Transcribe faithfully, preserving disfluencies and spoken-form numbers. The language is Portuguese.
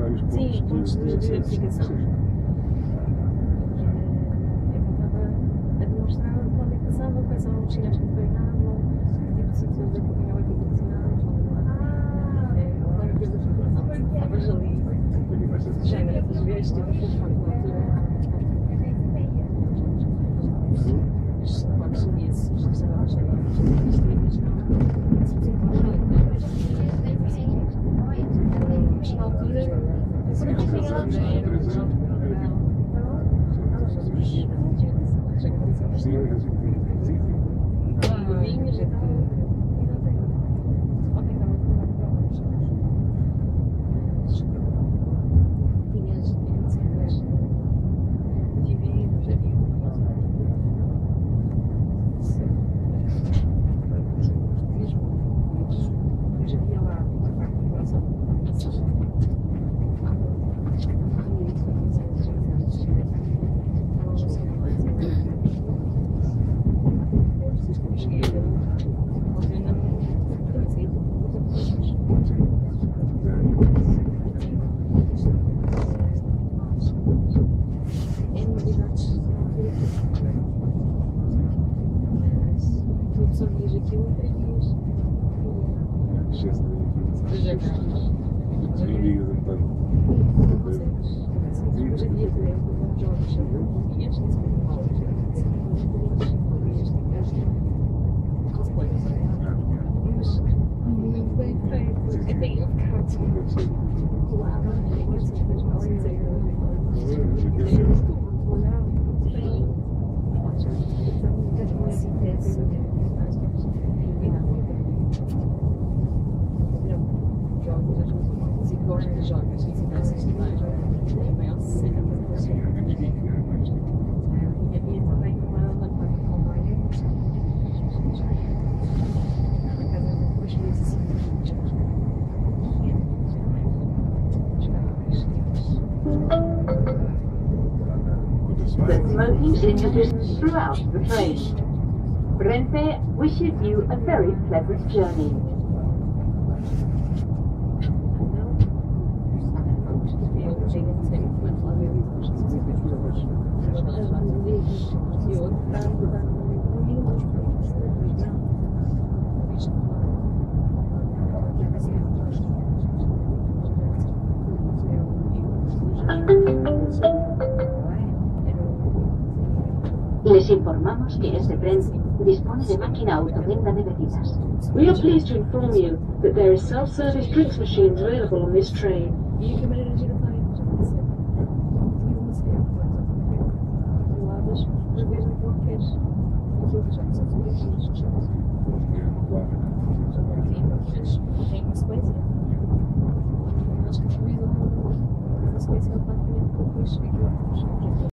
vários pontos. Sim, pontos de identificação. Eu estava a demonstrar quando é que passava, quais são os sinais que acompanhavam, que tipo de situações acompanhvam aquilo que sinais. Qualquer coisa de informação. Estavas ali, já ainda das vezes, tive a telefone na altura. Claro, sabia se já estava a chegar a mas não. Se fosse importante, mas na altura, eu não tinha lá já era um jogo vinhas e tal. Tinhas cenas divididas, havia já havia lá uma parte do coração. Tu absorvias aquilo em três dias. Excesso de informação. As amigas então. Hoje em dia também com jogos e as coisas muito mal. Cosplay. Mas muito bem feito. É bem ficado colado em essas coisas mal jogos, e gosto de jogos, e essas imagens, é a maior cena para fazer. E havia também uma lampada com banho, por acaso depois fiz assim, The smoking images throughout the train. Renfe wishes you a very pleasant journey. Les informamos que este tren dispone de máquina autoventa de bebidas. We are pleased to inform you that there is self-service drinks machines available on this train. E a câmera giratória, já aconteceu. Tinha uma série de lados para ver aquilo que queres. Aquilo que já são os tem consequência. Acho que foi a consequência automaticamente depois aquilo que